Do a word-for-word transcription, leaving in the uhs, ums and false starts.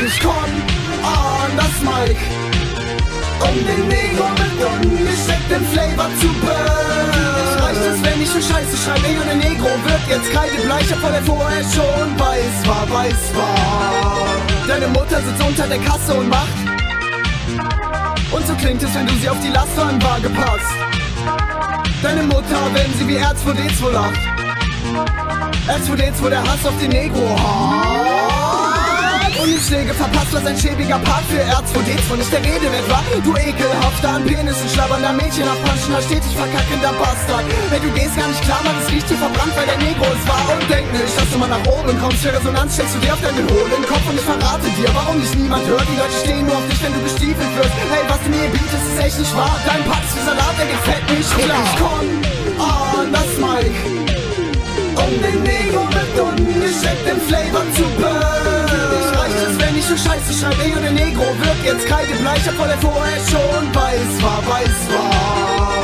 Ich komm an das Mic, um den Negro mit ungestecktem Flavor zu burn. Reicht es, wenn ich für Scheiße schreibe, ey, und der Negro wird jetzt kreidebleicher, weil er vorher schon weiß war, weiß war. Deine Mutter sitzt unter der Kasse und macht, und so klingt es, wenn du sie auf die Lastwagenwaage packst. Deine Mutter, wenn sie wie R zwei D zwei lacht, R zwei D zwei, der Hass auf den Negro hat. Und die Schläge verpasst, was ein schäbiger Part für R zwei D zwei nicht der Rede wert war. Du ekelhafter, an Penissen schlabbernder Mädchen auf Punchender, stetig verkackender Bastard. Hey, du gehst gar nicht klar, Mann, es riecht hier verbrannt, weil der Negro es war. Und denk nicht, dass du mal nach oben kommst, für Resonanz steckst du dir auf deinen hohlen Kopf. Und ich verrate dir, warum dich niemand hört. Die Leute stehen nur auf dich, wenn du gestiefelt wirst. Hey, was du mir bietest, ist echt nicht wahr. Dein Part ist wie Salat, der geht fett nicht klar. Ich komm an das Mic, um den Negro mit ungestecktem Flavor zu burn. Wenn ich für Scheiße schreibe, ey, und der Negro wird jetzt kreidebleicher, weil er vorher schon weiß war, weiß war.